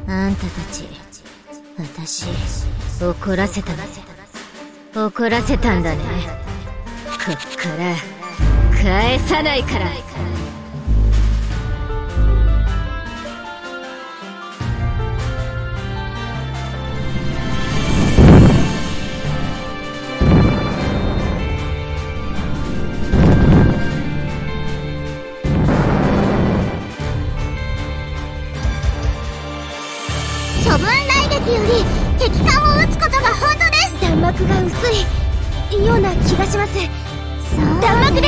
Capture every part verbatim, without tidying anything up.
あんたたち、私、怒らせたね。怒らせたんだね。こっから、返さないから。 処分雷撃より敵艦を撃つことが本当です。弾幕が薄いような気がします。弾幕です。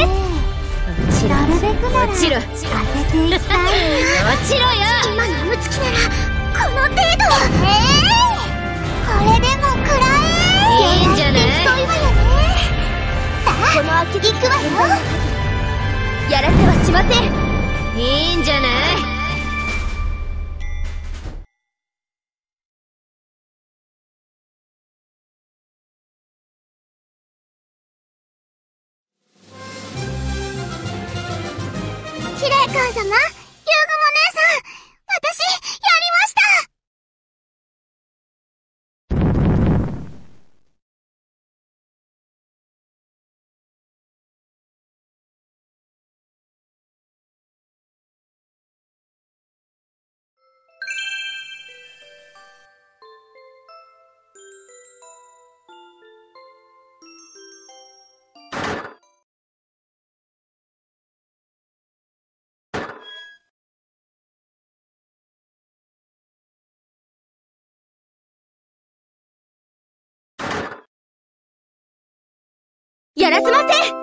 なるべくなら当てていきたい。 落ちろよ。 今のムツキならこの程度。えー、これでも食らえ。 いいんじゃない。 そういわよね。さあこの空き行くわよ。やらせはしません。 いいんじゃない。 キレイカー様、ユウグモ姉さん、私、やりました。やらせません。